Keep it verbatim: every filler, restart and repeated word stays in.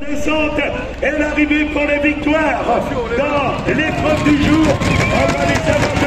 descente et l'arrivée pour les victoires dans l'épreuve du jour. On va les savoir.